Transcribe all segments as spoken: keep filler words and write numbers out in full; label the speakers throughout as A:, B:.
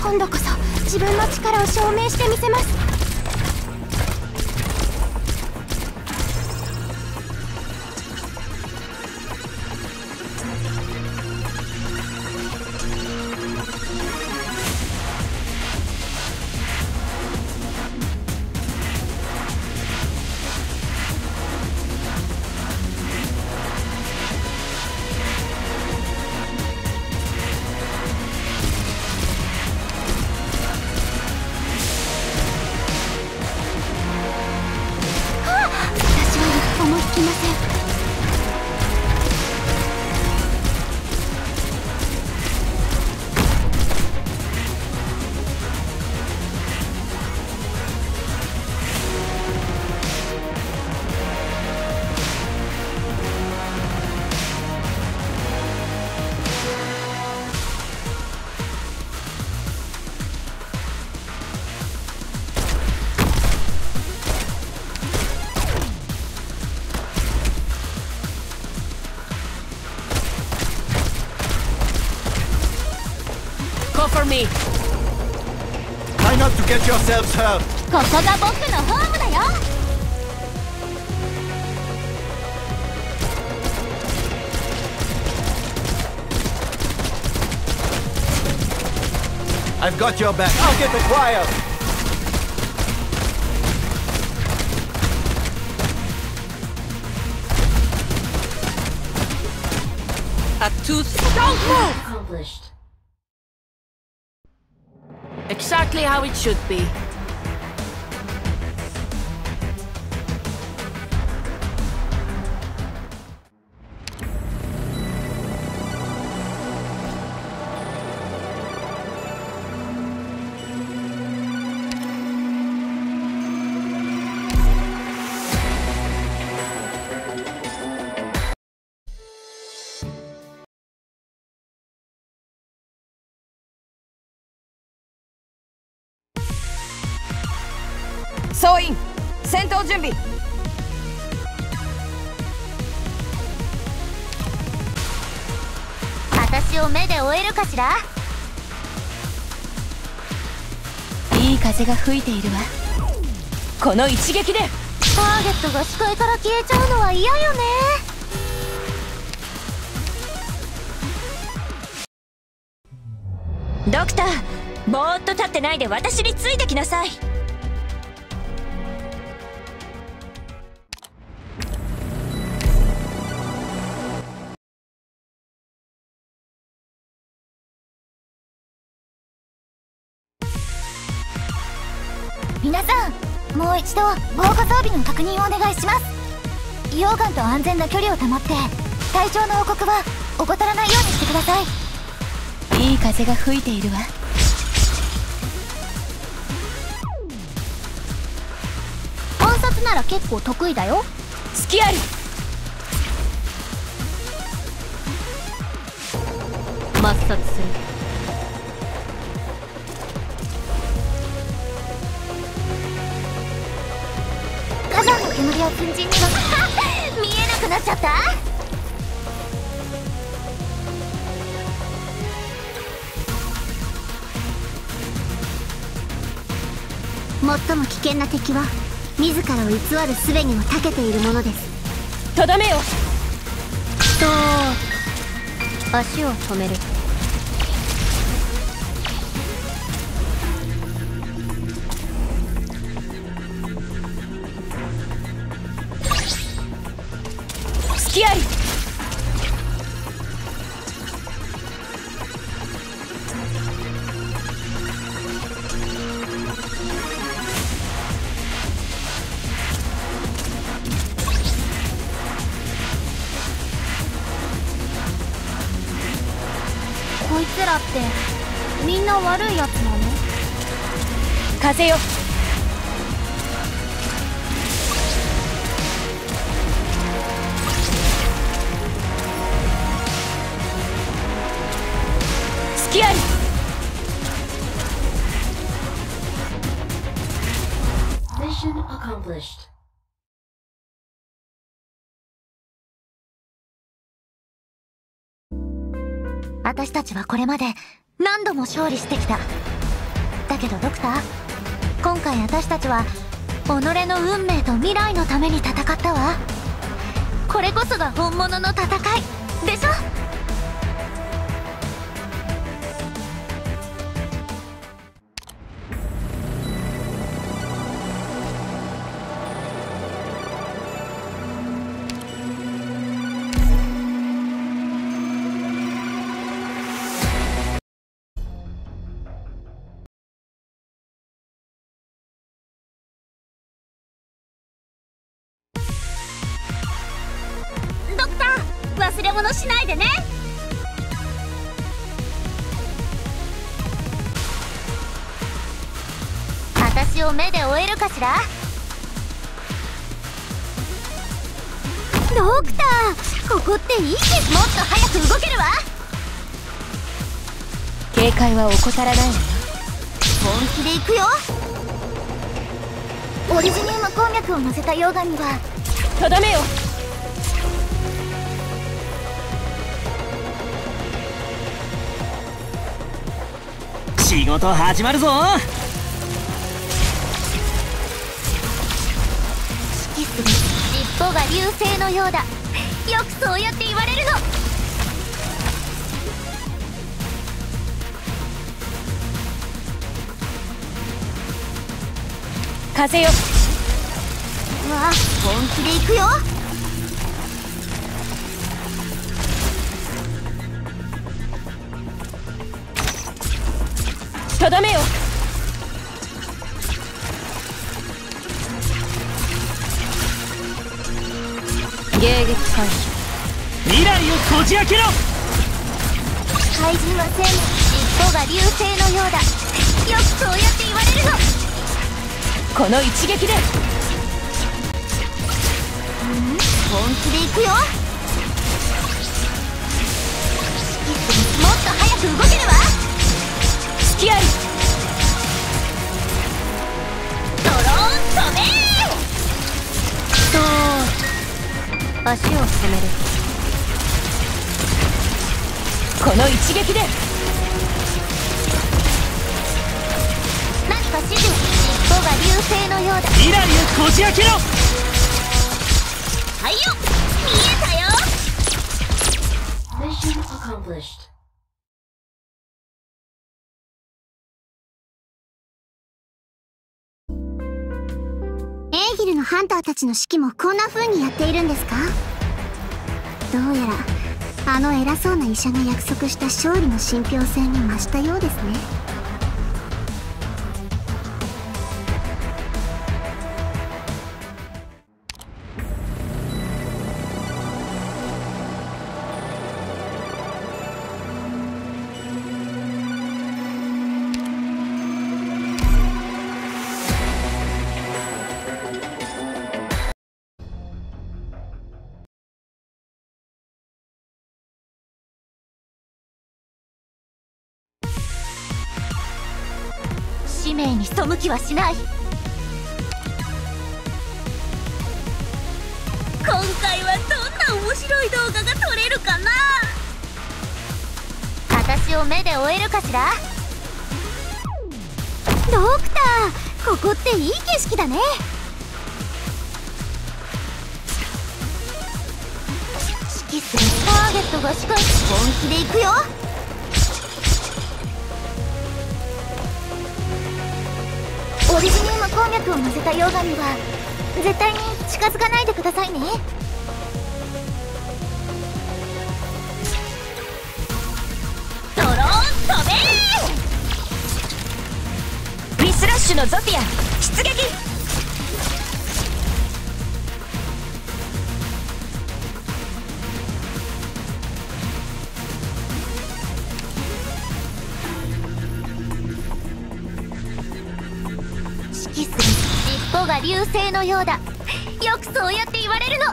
A: 今度こそ自分の力を証明してみせます。
B: For me.
C: Try not to get yourselves hurt.
A: ここが僕のホームだよ。
C: I've got your back. I'll get acquired.
B: A tooth. Don't move.
D: Accomplished.
B: Exactly how it should be.
E: 総員戦闘準備。
A: 私を目で追えるかしら。いい風が吹いているわ。
E: この一撃で
A: ターゲットが視界から消えちゃうのは嫌よね。
E: ドクター、ぼーっと立ってないで私についてきなさい。
A: 皆さん、もう一度防火装備の確認をお願いします。溶岩と安全な距離を保って隊長の王国は怠らないようにしてください。いい風が吹いているわ。暗殺なら結構得意だよ。
E: 隙あり。
D: 抹殺する。
A: 火山の煙を粉塵にのせ見えなくなっちゃった。最も危険な敵は自らを偽る術にも長けているものです。
E: とどめよ。
D: と足を止める。
E: 隙あり。
A: こいつらってみんな悪いやつなの？
E: 風よ。隙あり。
D: Mission accomplished.
A: 私たちはこれまで何度も勝利してきた。 だけどドクター、今回私たちは己の運命と未来のために戦ったわ。これこそが本物の戦いでしょ。
E: 忘れ物しないでね。
A: 私を目で追えるかしら。ドクター、ここっていいです。もっと早く動けるわ。
E: 警戒は怠らないわよ。
A: 本気で行くよ。オリジニウム鉱脈を乗せた溶岩には
E: とどめよ。
F: 仕事始まるぞ。
A: 指揮する尻尾が流星のようだ。よくそうやって言われるの。
E: 風よ。
A: うわ、本気で行くよ。
E: とどめよ。迎撃開始。
F: 未来をこじ開けろ。
A: 怪人は千尻尾が流星のようだ。よくそうやって言われるの。
E: この一撃で。
A: 本気で行くよ。もっと早く動けるわ。
E: 隙あり。
A: ドローン飛べー。
D: そう足を止める。
E: この一撃で。
A: 何か指示。尻尾が流星のようだ。
F: 未来をこじ開けろ。
A: はいよ、見えたよ。
D: Mission accomplished.
A: エーギルのハンターたちの指揮もこんな風にやっているんですか。どうやらあの偉そうな医者が約束した勝利の信憑性が増したようですね。使命に背きはしない。
E: 今回はどんな面白い動画が撮れるかな。
A: 私を目で追えるかしら。ドクター、ここっていい景色だね。指揮するターゲットが近い。本気で行くよ。オリジニウム鉱脈を乗せた溶岩には絶対に近づかないでくださいね。
E: ドローン飛べー。ミスラッシュのゾフィア出撃。
A: 指揮する尻尾が流星のようだ。よくそうやって言われるの。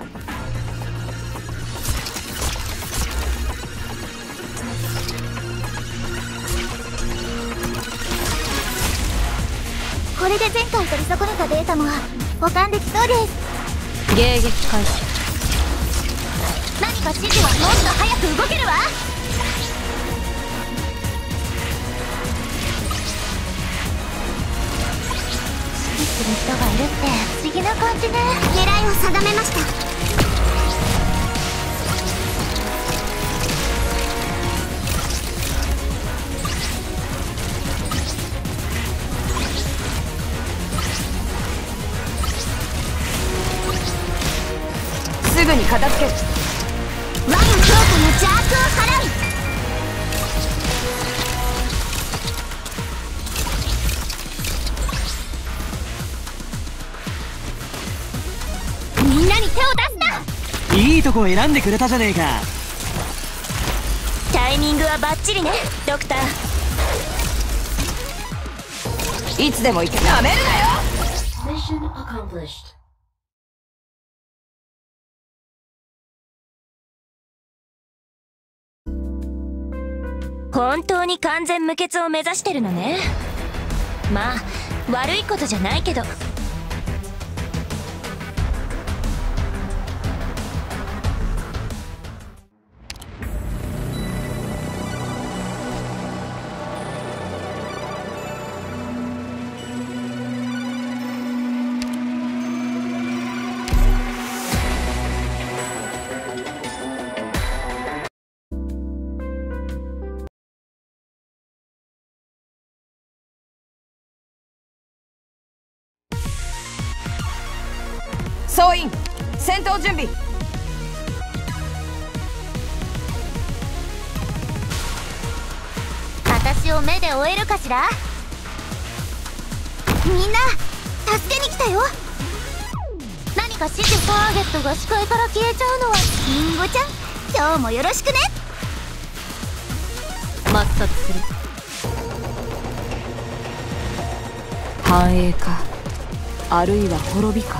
A: これで前回取り損ねたデータも保管できそうです。
D: 迎撃開始。
A: 何か指示はもっと早く動けるわ。 する人がいるって不思議な感じね。狙いを定めました。
G: すぐに片付ける。
A: 我が強化の邪悪を払う。みんなに手を出すな。
F: いいとこ選んでくれたじゃねえか。
E: タイミングはバッチリね、ドクター。
G: いつでも行け。なめるなよ。
D: Mission accomplished.
E: 本当に完全無欠を目指してるのね。まあ悪いことじゃないけど。
G: 総員戦闘準備。
A: 私を目で追えるかしら。みんな助けに来たよ。何か指示。ターゲットが視界から消えちゃうのはリンゴちゃん、今日もよろしくね。
D: 抹殺する。繁栄か、あるいは滅びか。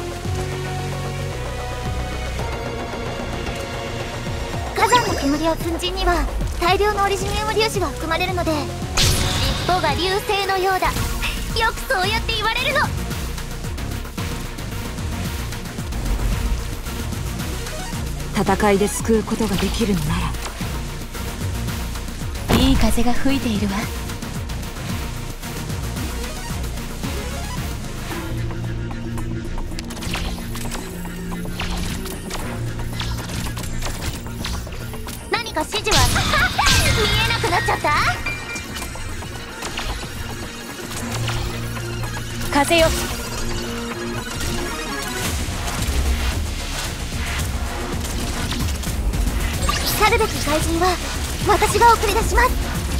A: 火山の煙や粉塵には大量のオリジニウム粒子が含まれるので、尻尾が流星のようだ。よくそうやって言われるの。
D: 戦いで救うことができるのなら。いい風が吹いているわ。
A: 何か指示は見えなくなっちゃった。
E: 風よ。
A: 去るべき怪人は私が送り出します。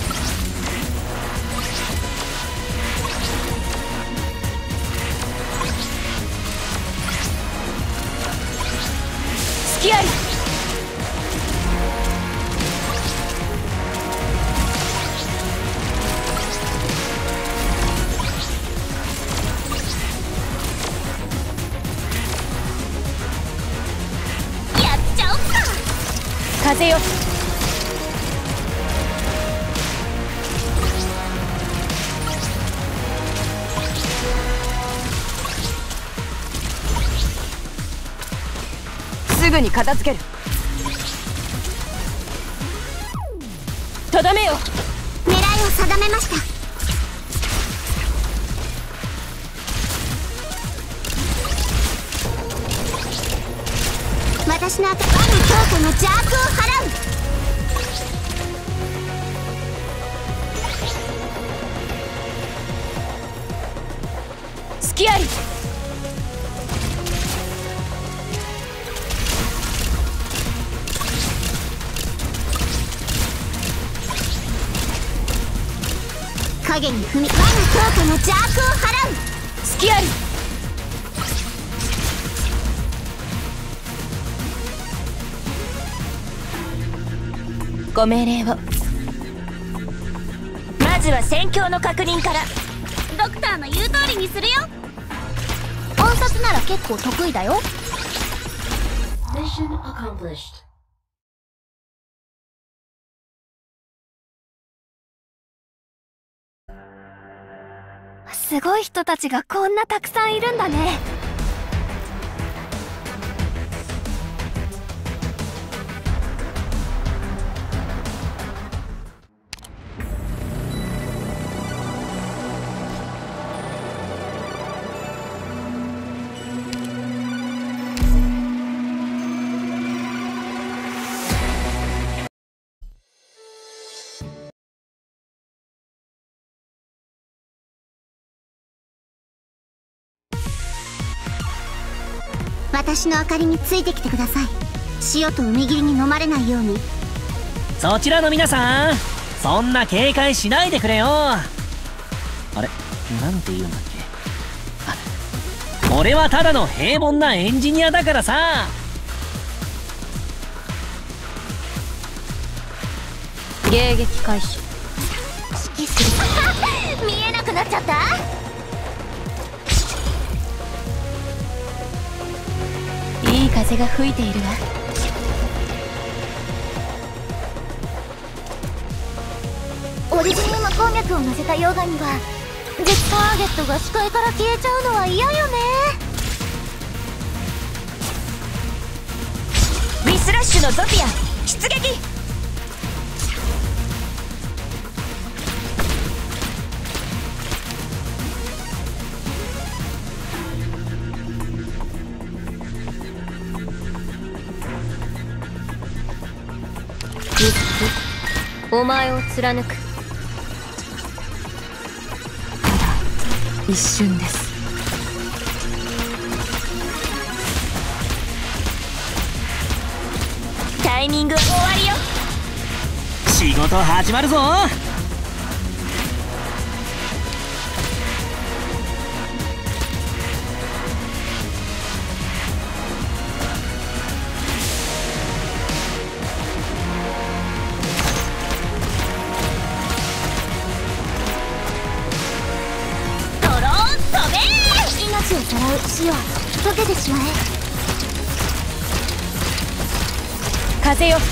E: 隙あり。
A: やっちゃおっか。
E: 風よ。
G: すぐに片付ける。
E: とどめよ。
A: 狙いを定めました。私の後、我の強化の邪悪を払う。
E: 隙あり。
A: 影に踏み、我の強化の邪悪を払う。
E: 隙あり。ご命令を。まずは戦況の確認から。
A: ドクターの言う通りにするよ。暗殺なら結構得意だよ。
D: Mission accomplished.
A: すごい人たちがこんなたくさんいるんだね。 私の明かりについてきてください。潮と海霧に飲まれないように。
F: そちらの皆さん、そんな警戒しないでくれよ。あれ、なんて言うんだっけ。あ、俺はただの平凡なエンジニアだからさ。
D: 迎撃開始。
A: 指揮する見えなくなっちゃった。
D: いい風が吹いているわ。
A: オリジニウム鉱脈を乗せた溶岩には敵ターゲットが視界から消えちゃうのは嫌よね。
E: ウィスラッシュのゾフィア出撃。
D: お前を貫く。一瞬です。
E: タイミングは終わりよ。
F: 仕事始まるぞ。
A: 命をさらう死を溶けてしまえ。
D: 風よ。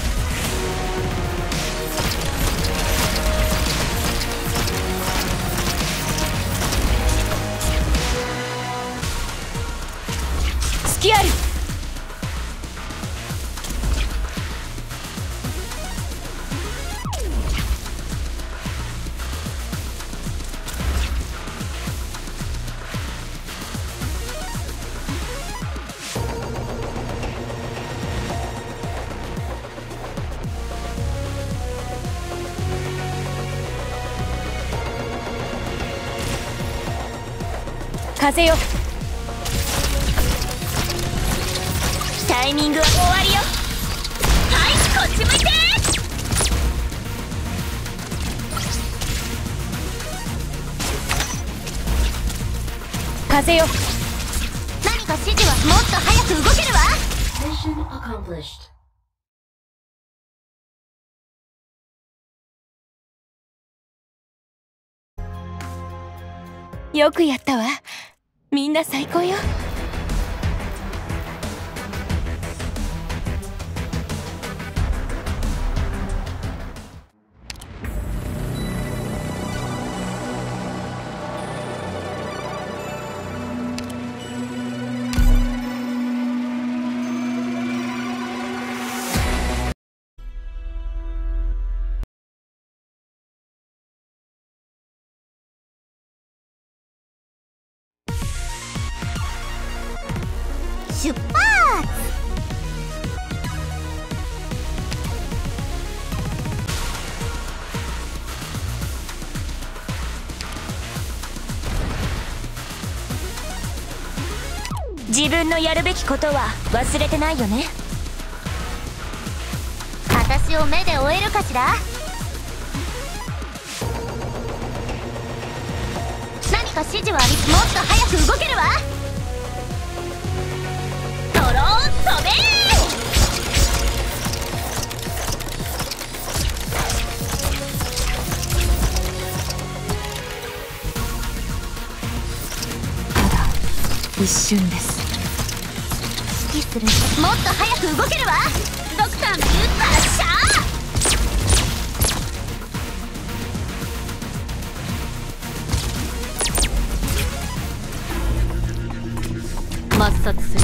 D: 隙ある。風よ。
E: タイミングは終わりよ。はい、こっち向いて。
D: 風よ。
A: 何か指示はもっと早く動けるわ。
D: よくやったわ。みんな最高よ。
A: 出発。
E: 自分のやるべきことは忘れてないよね。
A: 私を目で追えるかしら。何か指示はあり、もっと早く動けるわ。
E: ドローン飛べー。
D: 一瞬です。
A: 指揮する。もっと早く動けるわ。ドクターミュー発射。
D: 抹殺する。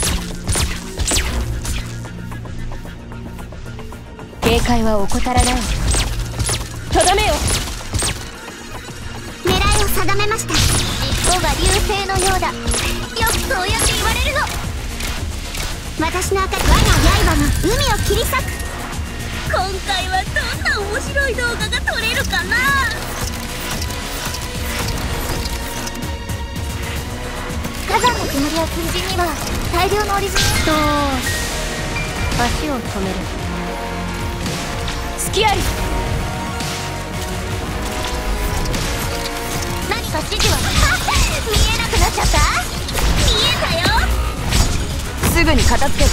D: 警戒は怠らない。とどめよ。
A: 狙いを定めました。尻尾が流星のようだ。よくそうやって言われるの。私の赤、我が刃の海を切り裂く。今回はどんな面白い動画が撮れるかな。 。 。 。 。 。 。。 。 。 。 。 。
E: 「
A: 。 。 。 。 。 。 」
E: 」
A: 「 」
E: 「 」
A: 「 」「 火山の煙や粉塵には大量のオリジナルと足を止める。
E: 隙あり。
A: 何か指示は見えなくなっちゃった。見えたよ。
G: すぐに片付ける。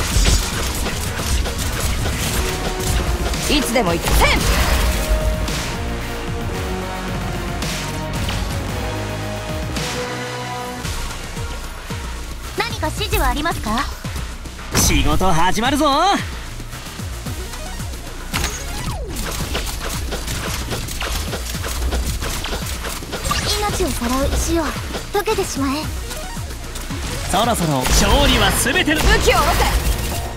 G: いつでも行く。せん
A: 何か指示はありますか？
F: 仕事始まるぞ。
A: 命をさらう石を溶けてしまえ。
F: そろそろ勝利は全ての
G: 武器を下ろせ。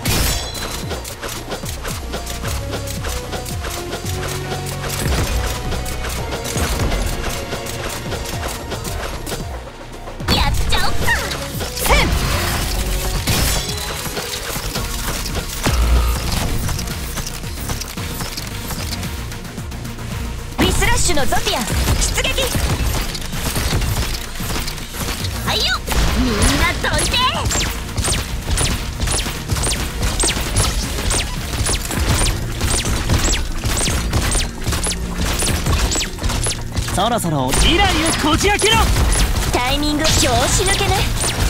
E: のゾピア出撃。はいよ、みんなどいて。
F: そろそろ未来をこじ開けろ。
E: タイミング拍子抜けね。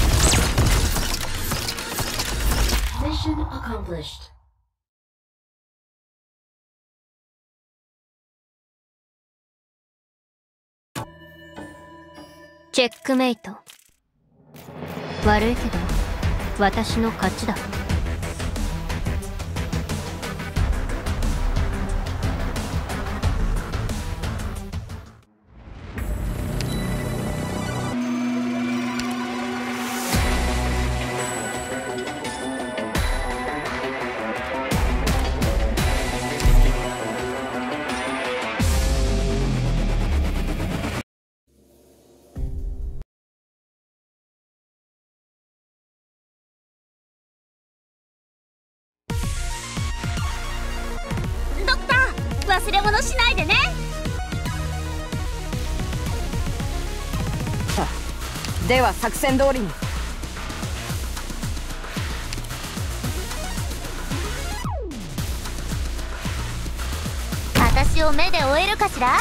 H: Mission accomplished.
A: チェックメイト。悪いけど私の勝ちだ。
E: 忘れ物しないでね。
G: では作戦通りに。
A: 私を目で追えるかしら。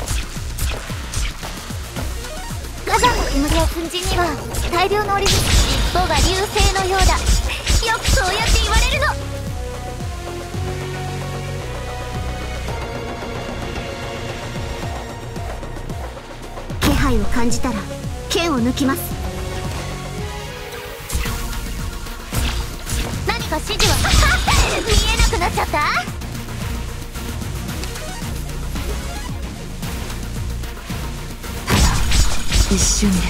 A: 火山の煙や粉塵には大量のオリジン。尻尾が流星のようだ。よくそうやって言われるの。気配を感じたら剣を抜きます。何か指示は見えなくなっちゃった。
D: 一瞬です。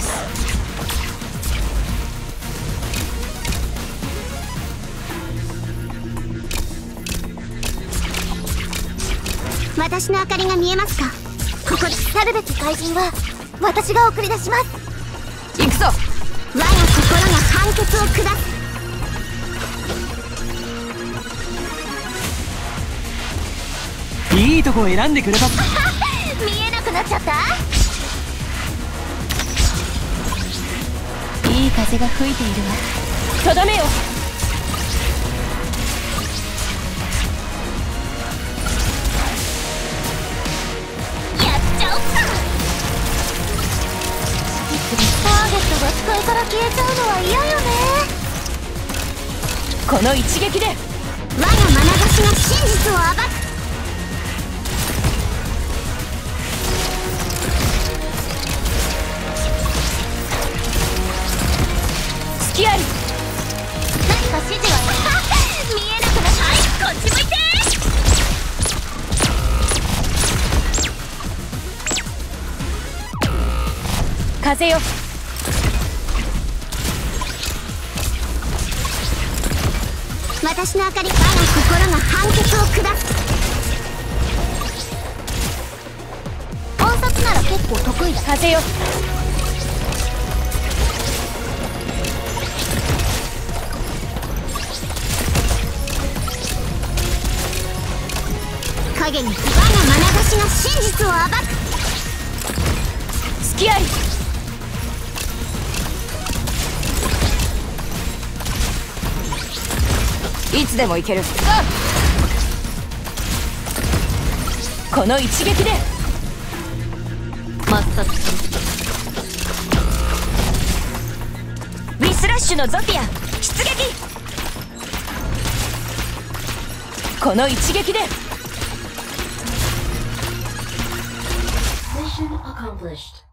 A: 私の明かりが見えますか？ここで去るべき怪人は私が送り出します。
G: 行くぞ。
A: 我が心が判決を下す。
F: いいとこを選んでくれた。
A: 見えなくなっちゃった。
E: いい風が吹いているわ。とどめよ。
A: ターゲットが視界から消えちゃうのは嫌よね。
E: この一撃で
A: 我が眼差しが真実を暴く。
E: 隙あり。
A: 何か指示は見えなくなった。
E: こっち向いて。風よ。
A: 私の明かり、我が心が判決を下す。暗殺なら結構得意だ。
E: 風よ。
A: 影に我が眼差しが真実を暴く。
E: 隙あり。
G: いつでも行ける。
E: この一撃で
D: 抹殺す
E: ウィスラッシュのゾフィア出撃。この一撃で
H: Mission accomplished.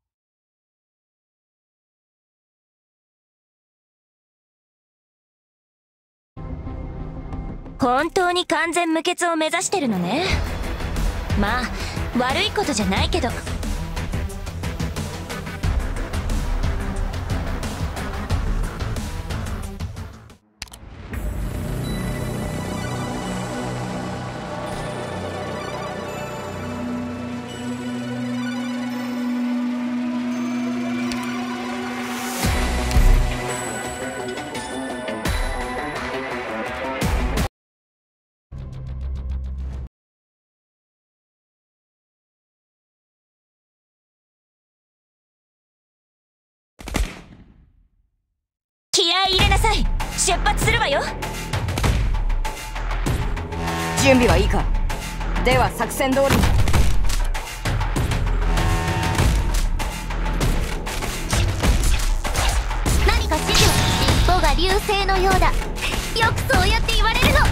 E: 本当に完全無欠を目指してるのね。まあ悪いことじゃないけど。気合い入れなさい。出発するわよ。
G: 準備はいいか。では作戦通りに。
A: 何か指示は。尻尾が流星のようだ。よくそうやって言われるの。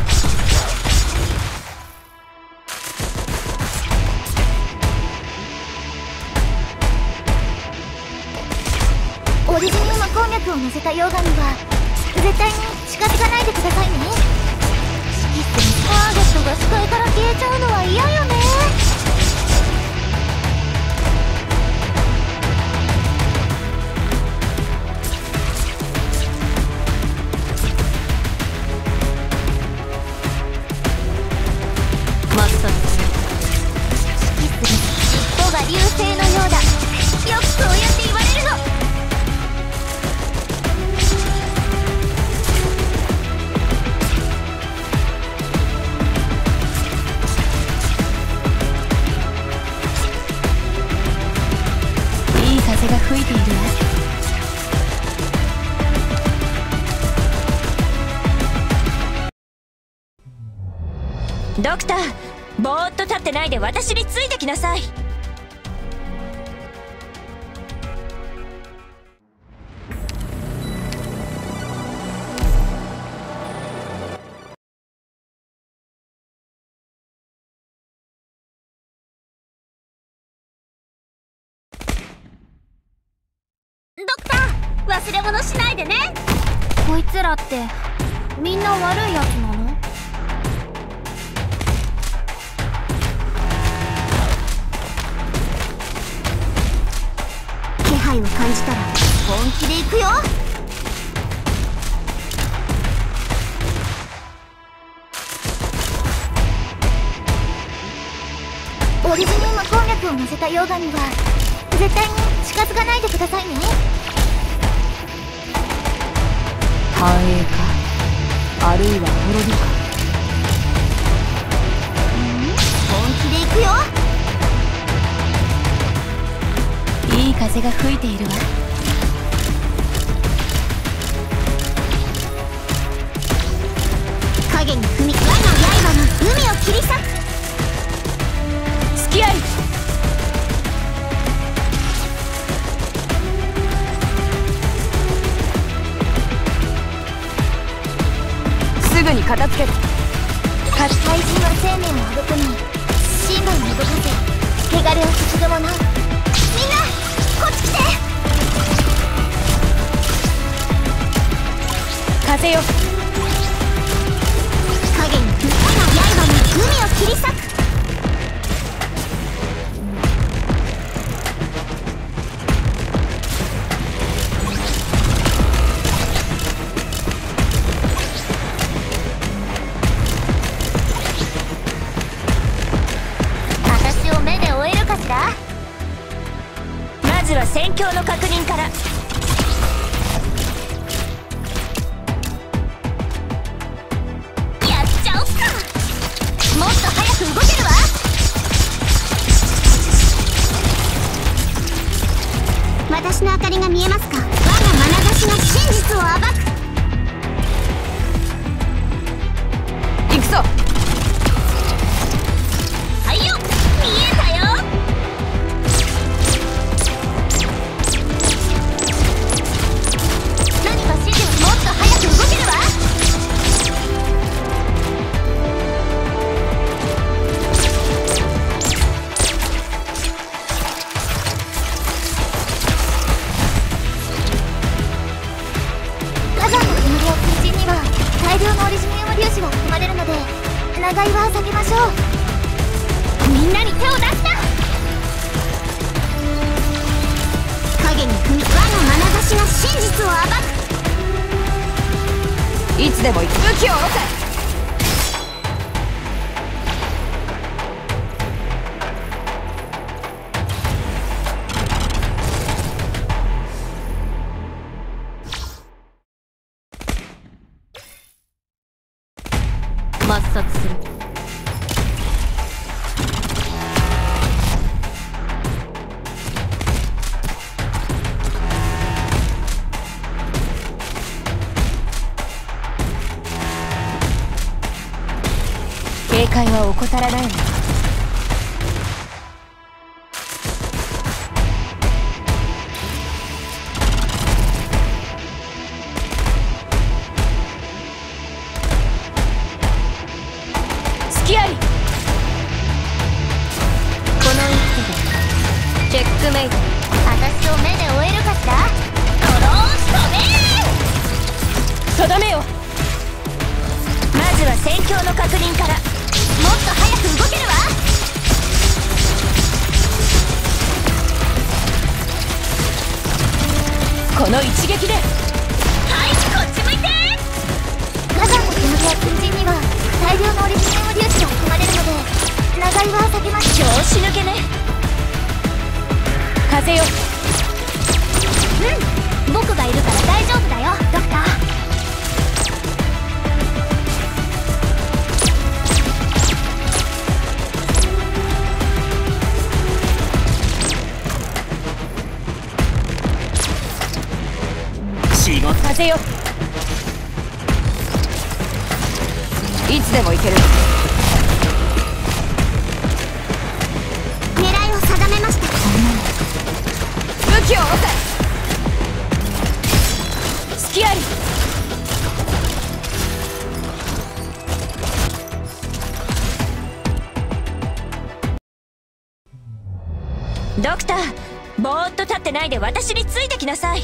A: オリジニウム鉱脈を乗せた溶岩には絶対に近づかないでくださいね。シキスにターゲットが視界から消えちゃうのは嫌よね。
D: 抹殺す
A: シキスに尻尾が流星のようだ。よくそうやって言われるの。
D: 風が吹いているわ。
E: ドクター、ぼーっと立ってないで私についてきなさい。
A: ドクター、忘れ物しないでね。こいつらってみんな悪いやつなの？気配を感じたら本気で行くよ。オリジニウム鉱脈を乗せた溶岩には絶対に近づかないでくださいね。
D: 繁栄か、あるいは滅びか。
A: 本気で行くよ。
D: いい風が吹いているわ。
A: 影に踏み我が刃の海を切り裂く。
E: 付き合い。
G: すぐに片付ける。
A: 怪人は生命を育み、神羅を動かせ、汚れをすすぐもの。みんなこっち来て。
E: 風よ。
A: 影に踏み我が刃の海を切り裂く。
E: まずは戦況の確認から。
A: やっちゃおっか。もっと早く動けるわ。私の明かりが見えますか。我が眼差しが真実を暴く。 長居は避けましょう。みんなに手を出すな。影に踏み輪の眼差しが真実を暴く。
G: いつでも行く。武器を下ろせ。
E: 抹殺する。警戒は怠らないわ。隙あり。この一手でチェックメイト。
A: 私を目で追えるかしら。ドローン仕留め。
E: 定めよ。まずは戦況の確認から。
A: もっと早く動けるわ。
E: この一撃で。
A: はい、こっち向いて。火山の煙や粉塵には大量のオリジナル粒子が含まれるので長居は避けます。
E: 調子抜けね。風よ。
A: うん、僕がいるから大丈夫だよ、ドクター。
E: 風よ。
G: いつでも行ける。
A: 狙いを定めました。
G: 武器を下ろせ。
E: 隙あり。ドクター、ぼーっと立ってないで私についてきなさい。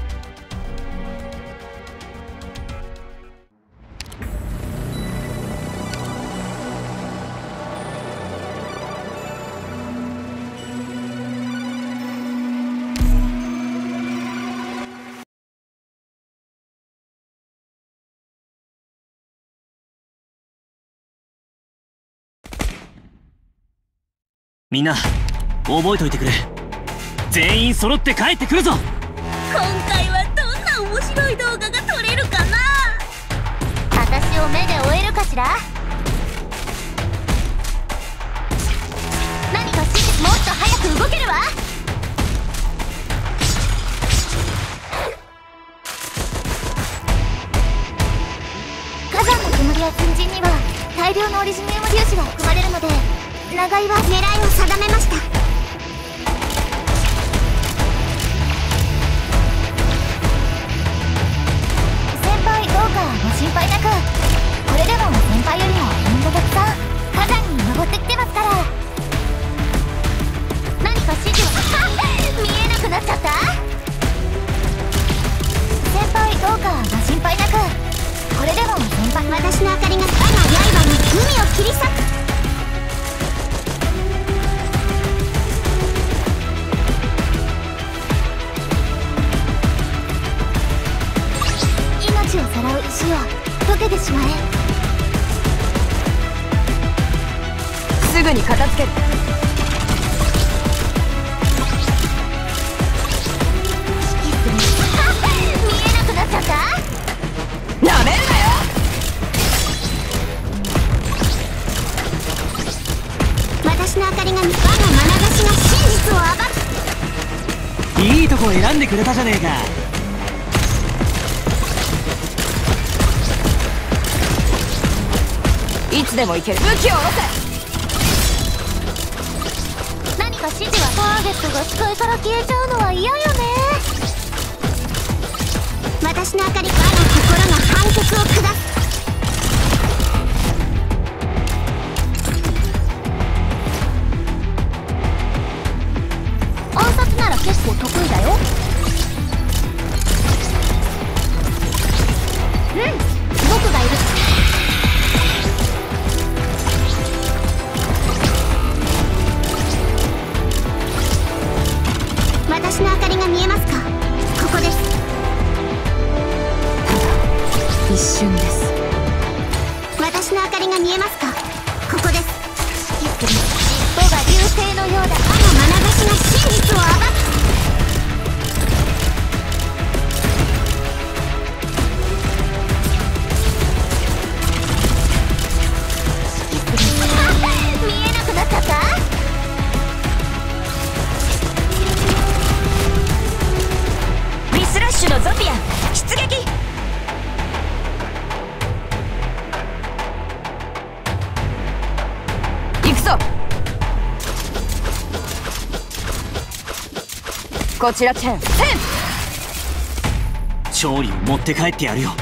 F: みんな覚えといてくれ。全員揃って帰ってくるぞ。
A: 今回はどんな面白い動画が撮れるかな。私を目で追えるかしら。何かしもっと早く動けるわ。火山の煙や粉塵には大量のオリジニウム粒子が含まれるので長居は狙いを定めました。先輩どうかご心配なく。これでも先輩よりもみんなたくさん火山に登ってきてますから。何か指示は見えなくなっちゃった。先輩どうかご心配なく。これでも先輩。私の明かりが我が刃に海を切り裂く。命をさらう石を溶けてしまえ。
G: すぐに片付ける。
A: 見えなくなっちゃった。
G: なめるなよ。
A: 私の明かりが我が眼差しが真実を暴く。
F: いいとこ選んでくれたじゃねえか。
G: いつでも行ける。武器を下ろせ。
A: 何か指示はターゲットが視界から消えちゃうのは嫌よね。私の明かり我が心が判決を下す。暗殺なら結構得意だよ。うん、僕がいる。 明かりが見えますか？ここです。尻尾が流星のようだ。我が眼差しが真実を暴く。見えなくなったか？
E: ミスラッシュのゾフィア出撃。
G: 行くぞ。こちらチェンセン。
F: 勝利を持って帰ってやるよ。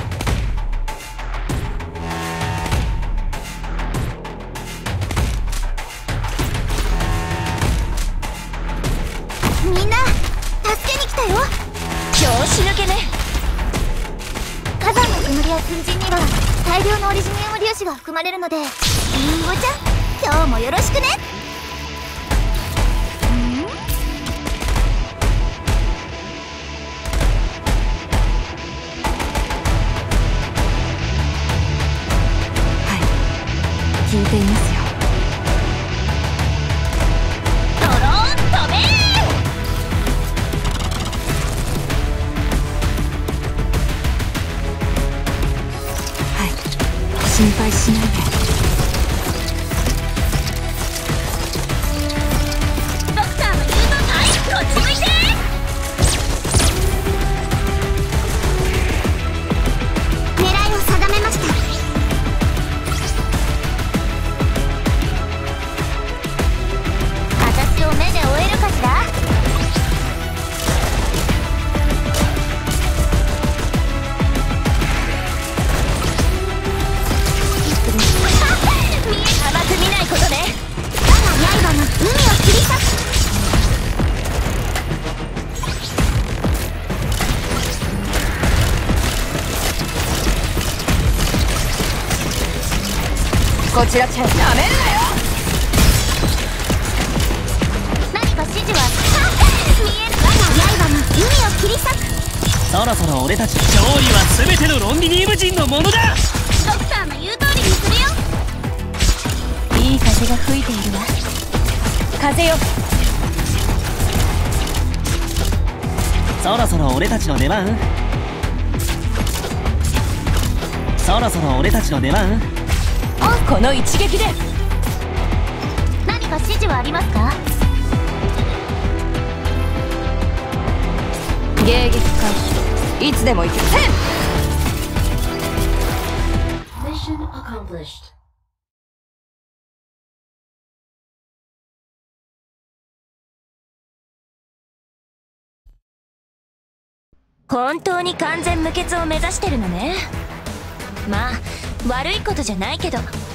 A: みんな助けに来たよ。
E: 調子抜けね。
A: 火山の煙や粉塵には大量のオリジニウム粒子が含まれるので、リンゴちゃん今日もよろしくね。ん？
G: はい、聞いていますよ。
E: ドローン飛べー。
G: 心配しないで。
E: ドクターの言うとない。こっち向いて。
A: 狙いを定めました。私を目で追えるかしら？
E: 甘く見ないことね。
A: 我が刃の海を切り裂く。
G: こちらチェン。なめんなよ。
A: 何か指示は？見える。我が刃の海を切り裂く。
F: そろそろ俺たち勝利は全てのロンディニウム人のものだ。
A: ドクターの言う通りにするよ。
E: いい風が吹いているわ。風よ。
F: そろそろ俺たちの出番。そろそろ俺たちの出番。
E: この一撃で。
A: 何か指示はありますか？
G: 迎撃開始。いつでも行け。セン。
H: Mission accomplished.
E: 本当に完全無欠を目指してるのね。まあ悪いことじゃないけど